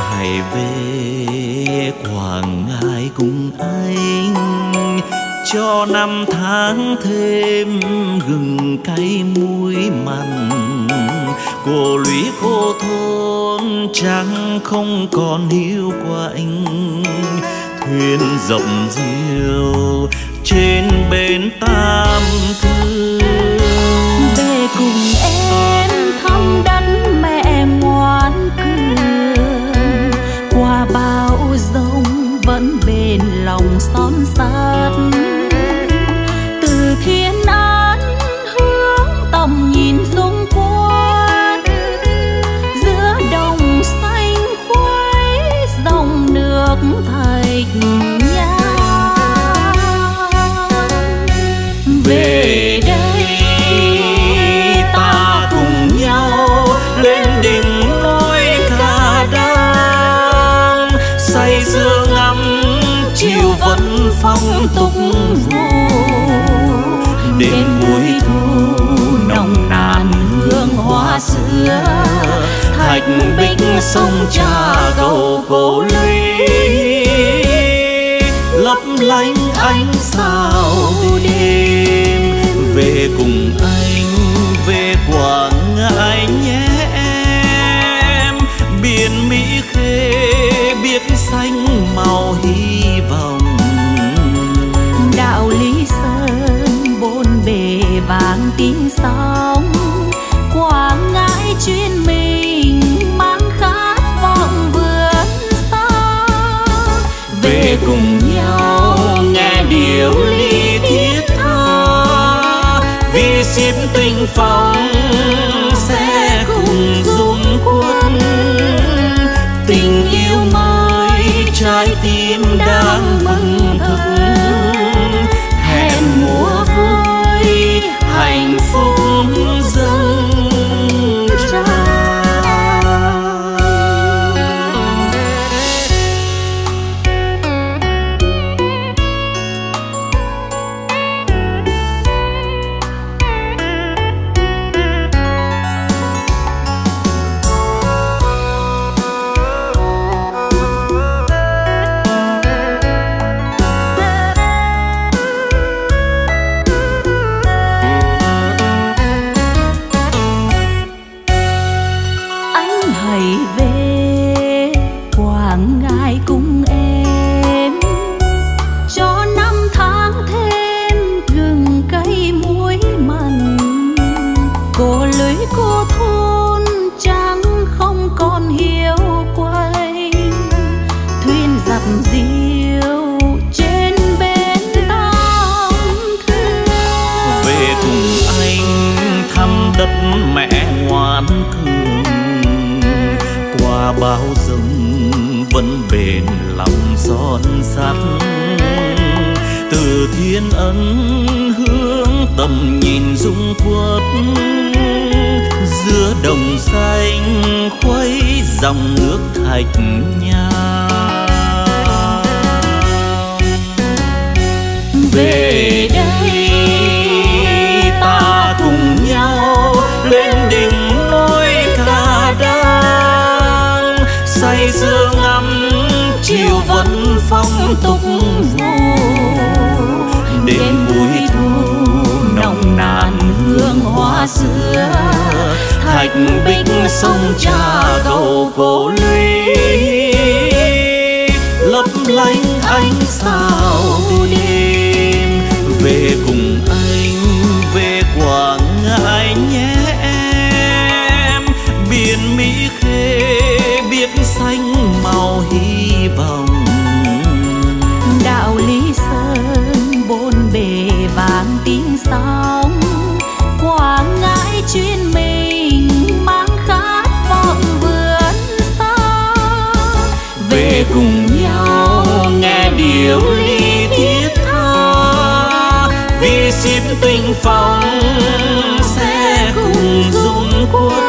hãy về Quảng Ngãi cùng anh, cho năm tháng thêm gừng cay muối mặn. Cô lũy cô thôn trắng không còn hiu quạnh, thuyền rộng rìu trên bến Tam Thương. Về cùng em thăm đất mẹ ngoan cường, qua bao giông vẫn bền lòng son sắt. Từ Thiên An hướng tầm nhìn dung quất, giữa đồng xanh khuấy dòng nước Thạch Nham. Về đây ta cùng nhau lên đỉnh núi Ca Đăng, say sưa ngắm chiều vẫn phong tục vụ. Đêm cuối thu nồng nàn hương hoa sữa, thạch bích sông Trà Cầu Cổ Lũy lấp lánh ánh sao đêm. Về cùng anh về Quảng Ngãi nhé em, biển Mỹ Khê biết xanh màu hy vọng. Đạo Lý Sơn bốn bề vàng tiếng sóng, Quảng Ngãi chuyên mình mang khát vọng vươn xa. Về cùng nhau nghe điệu ly thiết tha, vì xiết tình phong sẽ cùng dung quất. Tình yêu mới trái tim đang mừng thực, hẹn mùa vui hạnh phúc dâng trao. Đất mẹ ngoan cường, qua bao dòng vẫn bền lòng son sắt. Từ Thiên Ân hướng tầm nhìn dung quất, giữa đồng xanh khuấy dòng nước Thạch Nham. Về đây ta cùng nhau lên đỉnh núi Ca Đăng, say sưa ngắm chiều vẫn phong tục vụ. Đêm cuối thu nồng nàn hương hoa sữa, thạch bích sông Trà Cầu Cổ Lũy lấp lánh ánh sao đêm. Về cùng anh về Quảng Ngãi nhé em, biển Mỹ Khê biết xanh màu hy vọng. Đạo Lý Sơn bốn bề vàng tiếng sóng, Quảng Ngãi chuyên mình mang khát vọng vươn xa. Về cùng nhau nghe điệu ly thiết tha, vì xiết tình phong sẽ cùng dung quất.